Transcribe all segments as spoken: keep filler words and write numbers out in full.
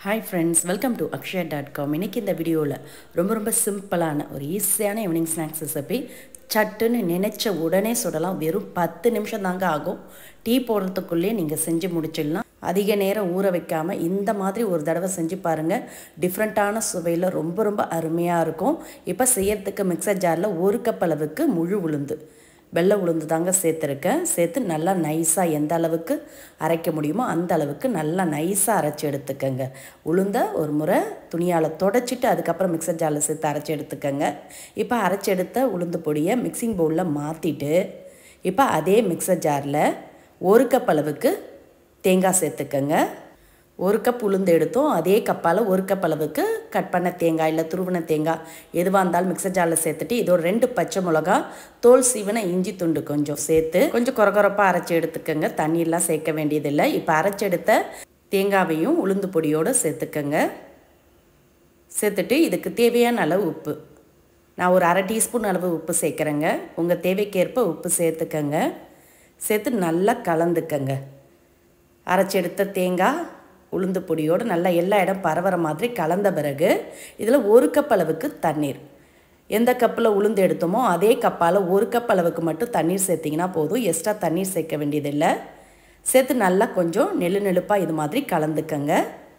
Hi friends, welcome to akshaya dot com. இன்னைக்கு இந்த வீடியோவில் ரொம்ப ரொம்ப சிம்பிளான ஒரு ஈஸியான ஈவினிங் ஸ்நாக்ஸ் ரெசிபி சட்டுன்னு நினைச்ச உடனே சுடலாம். வெறும் பத்து நிமிஷம் தாங்க ஆகும். டீ போடுறதுக்குள்ளே நீங்கள் செஞ்சு முடிச்சிடலாம். அதிக நேரம் ஊற வைக்காமல் இந்த மாதிரி ஒரு தடவை செஞ்சு பாருங்கள். டிஃப்ரெண்ட்டான சுவையில் ரொம்ப ரொம்ப அருமையாக இருக்கும். இப்போ செய்யறதுக்கு மிக்சர் ஜாரில் ஒரு கப் அளவுக்கு முழு உளுந்து வெள்ளை உளுந்து தாங்க சேர்த்துருக்கேன். சேர்த்து நல்லா நைஸாக எந்த அளவுக்கு அரைக்க முடியுமோ அந்த அளவுக்கு நல்லா நைஸாக அரைச்சி எடுத்துக்கங்க. உளுந்தை ஒரு முறை துணியால் தொடச்சிட்டு அதுக்கப்புறம் மிக்சர் ஜாரில் சேர்த்து அரைச்சி எடுத்துக்கங்க. இப்போ அரைச்சி எடுத்த உளுந்து பொடியை மிக்சிங் பவுலில் மாற்றிட்டு இப்போ அதே மிக்சர் ஜாரில் ஒரு கப் அளவுக்கு தேங்காய் சேர்த்துக்கங்க. ஒரு கப் உளுந்து எடுத்தோம், அதே கப்பால் ஒரு கப் அளவுக்கு கட் பண்ண தேங்காய் இல்லை துருவின தேங்காய் எதுவாக இருந்தாலும் மிக்சர் ஜாரில் சேர்த்துட்டு இதோட ரெண்டு பச்சை மிளகா தோல் சீவன இஞ்சி துண்டு கொஞ்சம் சேர்த்து கொஞ்சம் கொரகொரப்பாக அரைச்சி எடுத்துக்கங்க. தண்ணியெல்லாம் சேர்க்க வேண்டியதில்லை. இப்போ அரைச்சி எடுத்த தேங்காவையும் உளுந்து பொடியோடு சேர்த்துக்கங்க. சேர்த்துட்டு இதுக்கு தேவையான அளவு உப்பு, நான் ஒரு அரை டீஸ்பூன் அளவு உப்பு சேர்க்குறேங்க. உங்கள் தேவைக்கேற்ப உப்பு சேர்த்துக்கங்க. சேர்த்து நல்லா கலந்துக்கங்க. அரைச்சி எடுத்த தேங்காய் உளுந்து பொடியோடு நல்லா எல்லா இடம் பரவற மாதிரி கலந்த பிறகு இதில் ஒரு கப் அளவுக்கு தண்ணீர், எந்த கப்பில் உளுந்து எடுத்தோமோ அதே கப்பால் ஒரு கப் அளவுக்கு மட்டும் தண்ணீர் சேர்த்திங்கன்னா போதும். எக்ஸ்ட்ரா தண்ணீர் சேர்க்க வேண்டியதில்லை. சேர்த்து நல்லா கொஞ்சம் நெழு நெழுப்பாக இது மாதிரி கலந்துக்கங்க.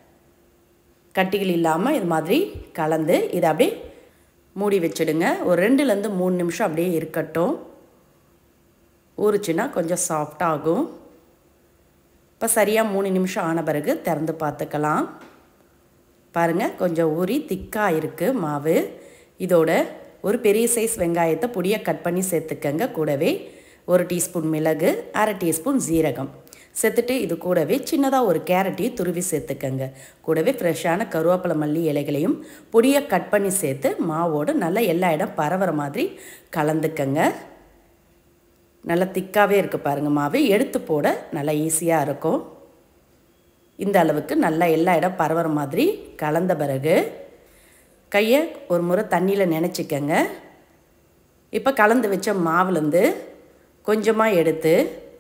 கட்டிகள் இல்லாமல் இது மாதிரி கலந்து இதை அப்படியே மூடி வச்சுடுங்க. ஒரு ரெண்டுலேருந்து மூணு நிமிஷம் அப்படியே இருக்கட்டும். ஊறுச்சுன்னா கொஞ்சம் சாஃப்டாகும். இப்போ சரியாக மூணு நிமிஷம் ஆன பிறகு திறந்து பார்த்துக்கலாம். பாருங்கள், கொஞ்சம் ஊறி திக்காக இருக்குது மாவு. இதோட ஒரு பெரிய சைஸ் வெங்காயத்தை பொடியை கட் பண்ணி சேர்த்துக்கங்க. கூடவே ஒரு டீஸ்பூன் மிளகு, அரை டீஸ்பூன் ஜீரகம் சேர்த்துட்டு இது கூடவே சின்னதாக ஒரு கேரட்டையும் துருவி சேர்த்துக்கங்க. கூடவே ஃப்ரெஷ்ஷான கருவேப்பிலை மல்லி இலைகளையும் பொடியை கட் பண்ணி சேர்த்து மாவோடு நல்லா எல்லா இடம் பரவுற மாதிரி கலந்துக்கங்க. நல்லா திக்காகவே இருக்குது பாருங்கள். மாவு எடுத்து போட நல்லா ஈஸியாக இருக்கும். இந்த அளவுக்கு நல்லா எல்லா இடம் பரவுற மாதிரி கலந்த பிறகு கையை ஒரு முறை தண்ணியில் நினச்சிக்கங்க. இப்போ கலந்து வச்ச மாவுலேருந்து கொஞ்சமாக எடுத்து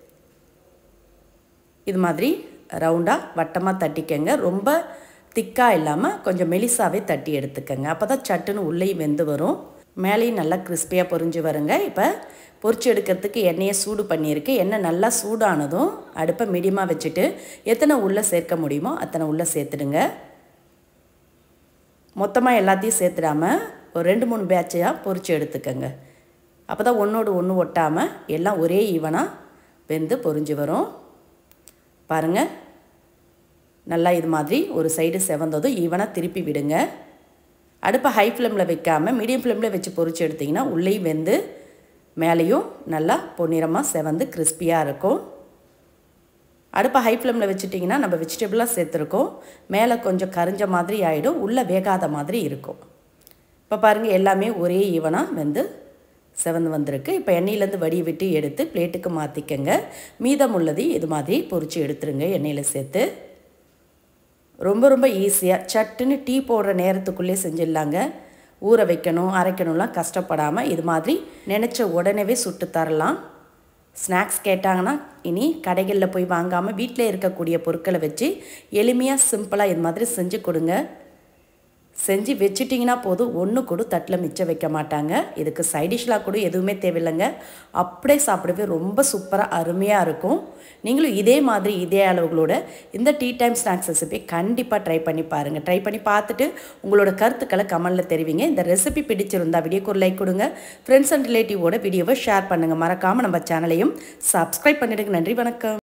இது மாதிரி ரவுண்டாக வட்டமாக தட்டிக்கங்க. ரொம்ப திக்காக இல்லாமல் கொஞ்சம் மெலிசாவே தட்டி எடுத்துக்கங்க. அப்போ தான் சட்டுன்னு உள்ளேயும் வெந்து வரும், மேலேயும் நல்லா கிறிஸ்பியாக பொரிஞ்சு வருங்க. இப்போ பொரிச்சு எடுக்கிறதுக்கு எண்ணெயை சூடு பண்ணியிருக்கு. எண்ணெய் நல்லா சூடானதும் அடுப்பை மீடியமாக வச்சுட்டு எத்தனை உள்ளே சேர்க்க முடியுமோ அத்தனை உள்ளே சேர்த்துடுங்க. மொத்தமாக எல்லாத்தையும் சேர்த்துடாமல் ஒரு ரெண்டு மூணு பேட்சையாக பொரிச்சு எடுத்துக்கங்க. அப்போ தான் ஒன்றோடு ஒன்று ஒட்டாமல் எல்லாம் ஒரே ஈவனாக வெந்து பொரிஞ்சு வரும். பாருங்கள், நல்லா இது மாதிரி ஒரு சைடு செவந்ததும் ஈவனாக திருப்பி விடுங்க. அடுப்பை ஹை ஃப்ளேமில் வைக்காமல் மீடியம் ஃப்ளேமில் வச்சு பொரிச்சு எடுத்திங்கன்னா உள்ளேயும் வெந்து மேலேயும் நல்லா பொன்னிறமாக செவந்து கிறிஸ்பியாக இருக்கும். அடுப்பை ஹை ஃப்ளேமில் வச்சுட்டிங்கன்னா நம்ம வெஜிடபிளாக சேர்த்துருக்கோம், மேலே கொஞ்சம் கரிஞ்ச மாதிரி ஆகிடும், உள்ளே வேகாத மாதிரி இருக்கும். இப்போ பாருங்கள், எல்லாமே ஒரே ஈவனாக வெந்து செவந்து வந்திருக்கு. இப்போ எண்ணெயிலேருந்து வடி விட்டு எடுத்து பிளேட்டுக்கு மாற்றிக்கங்க. மீதம் உள்ளது இது மாதிரி பொரிச்சு எடுத்துருங்க எண்ணெயில் சேர்த்து. ரொம்ப ரொம்ப ஈஸியாக சட்டுன்னு டீ போடுற நேரத்துக்குள்ளே செஞ்சிடலாங்க. ஊற வைக்கணும் அரைக்கணும்லாம் கஷ்டப்படாமல் இது மாதிரி நினச்ச உடனே சுட்டு தரலாம். ஸ்நாக்ஸ் கேட்டாங்கன்னா இனி கடைகளில் போய் வாங்காமல் வீட்டில் இருக்கக்கூடிய பொருட்களை வச்சு எளிமையாக சிம்பிளாக இது மாதிரி செஞ்சு கொடுங்க. செஞ்சு வச்சுட்டிங்கன்னா போதும், ஒன்று கூட தட்டில் மிச்சம் வைக்க மாட்டாங்க. இதுக்கு சைடிஷ்லாம் கூட எதுவுமே தேவையில்லைங்க. அப்படியே சாப்பிடவே ரொம்ப சூப்பராக அருமையாக இருக்கும். நீங்களும் இதே மாதிரி இதே அளவுகளோட இந்த டீ டைம் ஸ்நாக்ஸ் ரெசிபி கண்டிப்பாக ட்ரை பண்ணி பாருங்கள். ட்ரை பண்ணி பார்த்துட்டு உங்களோட கருத்துக்களை கமெண்டில் தெரிவிங்க. இந்த ரெசிபி பிடிச்சிருந்தா வீடியோக்கு ஒரு லைக் கொடுங்க. ஃப்ரெண்ட்ஸ் அண்ட் ரிலேட்டிவோட வீடியோவை ஷேர் பண்ணுங்கள். மறக்காமல் நம்ம சேனலையும் சப்ஸ்கிரைப் பண்ணிடுங்க. நன்றி, வணக்கம்.